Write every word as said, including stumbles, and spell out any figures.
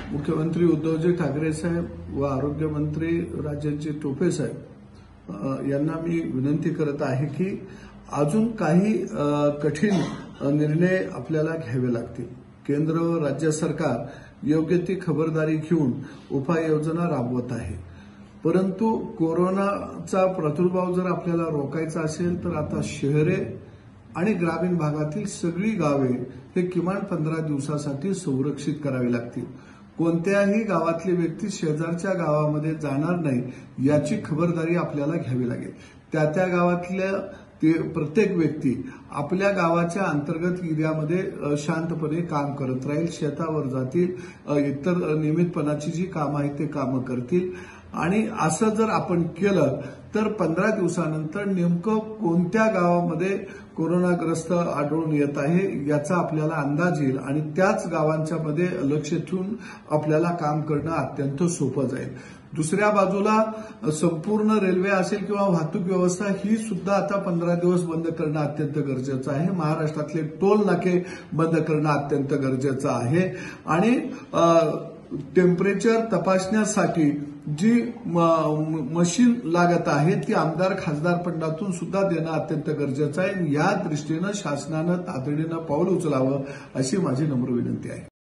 मुख्यमंत्री उद्धवजी ठाकरे साहेब व आरोग्यमंत्री राजेंद्र टोपे साहेब यांना मी विनंती करत आहे की अजून काही कठीण निर्णय आपल्याला घ्यावे लागतील। केंद्र व राज्य सरकार योग्य ती खबरदारी घेऊन उपाययोजना राबवत आहे, परंतु कोरोनाचा प्रादुर्भाव जर आपल्याला रोखायचा असेल तर आता शहरे आणि ग्रामीण भागातील सगळी गावे हे किमान पंधरा दिवसासाठी संरक्षित करावी लागतील। कोणत्याही गावातली व्यक्ती शेजारच्या गावामध्ये जाणार नाही याची खबरदारी आपल्याला घ्यावी लागेल। त्या त्या गावातल्या ते प्रत्येक व्यक्ती आपल्या गावाच्या अंतर्गत एरियामध्ये शांतपणे काम करत राहील, शेतावर जातील, इतर नियमितपणाची जी कामं आहेत ते कामं करतील आणि असं जर आपण केलं तर पंधरा दिवसानंतर नेमकं कोणत्या गावामध्ये कोरोनाग्रस्त आढळून येत आहे याचा आपल्याला अंदाज येईल आणि त्याच गावांच्या मध्ये लक्ष ठेवून आपल्याला काम करणं अत्यंत सोपं जाईल। दुसऱ्या बाजूला संपूर्ण रेल्वे असेल किंवा वाहतूक व्यवस्था ही सुद्धा आता पंधरा दिवस बंद करणं अत्यंत गरजेचं आहे। महाराष्ट्रातले टोल नाके बंद करणं अत्यंत गरजेचं आहे आणि टेम्परेचर तपासण्यासाठी जी मशीन लागत आहे ती आमदार खासदार फंडातून सुद्धा देणं अत्यंत गरजेचं आहे। या दृष्टीनं शासनानं तातडीनं पाऊल उचलावं अशी माझी नम्र विनंती आहे।